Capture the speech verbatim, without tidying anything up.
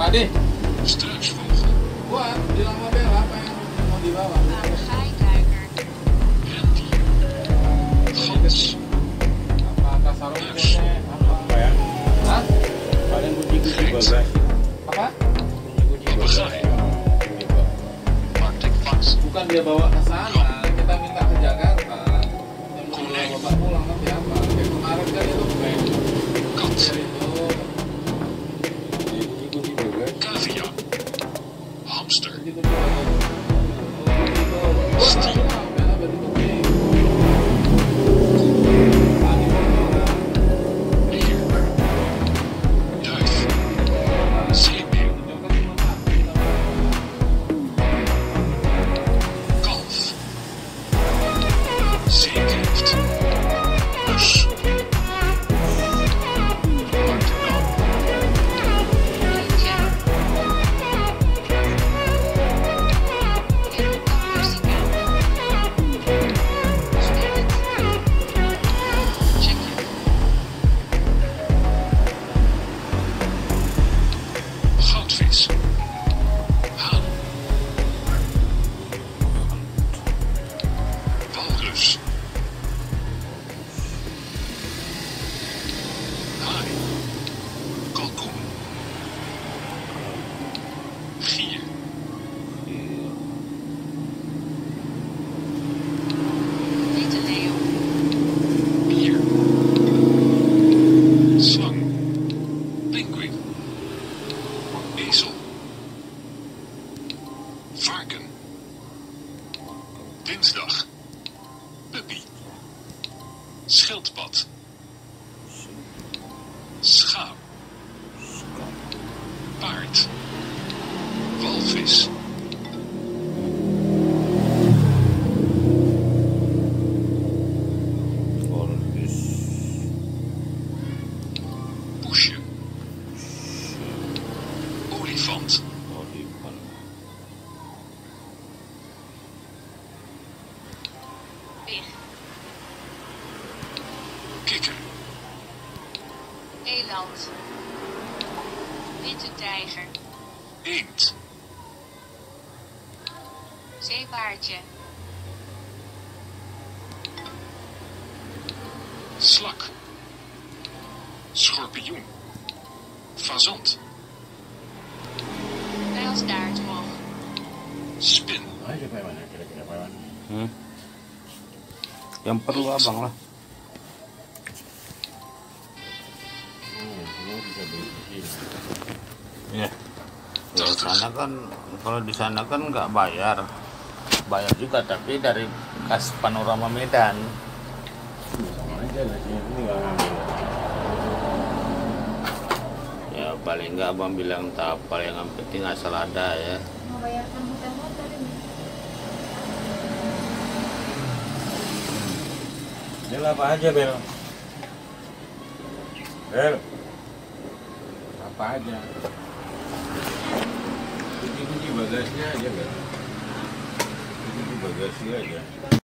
Adi. Struisvogel. Buat, bilang sama Bella apa yang mau dibawa. Papegaaiduiker. Rendier. Gans. Apa kasarungnya? Apa? Apa ya? Hah? Paling kunci-kunci bagasi. Apa? Kunci-kunci bagasi. Arctic fox. Bukan dia bawa ke sana, kita minta ke Jakarta. Yang mau bawa bapak pulang nanti apa? Kayak kemarin kan itu kayak Kat. dari itu. Kunci-kunci bagasi. Cavia. Hamster. Gitu tuh. Oh, gitu. Wah, Bella berarti kucing. Tadi mau Beer. Duif. Zeemeeuw. Kalf. Zeekreeft. Mus. Martinan. Liedje. Eruca musica. Spirit. Chicken. Goudvis. Haan. Walrus. Haai. Kalkoen. Gier. Witte leeuw. Bier. Slang. Pinguïn. Ezel. Varken. Dinsdag. Puppy. Schildpad. Schaap. Paard. Walvis. Walvis. Poesje. Olifant. Olifant. Pig. Kikker. Eland. Witte tijger. Eend. Zeepaardje. Slak. Schorpioen. Fazant. Pijlstaartmog. Spin. Ayo kayak mana kira-kira kayak mana? Hmm. Yang perlu abang lah. Hmm, semua bisa beli di sini. Iya. Di sana kan, kalau di sana kan nggak bayar, bayar juga tapi dari kas panorama Medan. Sama aja nasinya ini nggak ngambil. Ya paling nggak abang bilang tak apa, yang penting asal ada ya. Mau bayarkan hotel-hotel ini. Bel apa aja Bel? Bel apa aja? Kunci-kunci bagasinya aja Bel. Kunci bagasi aja.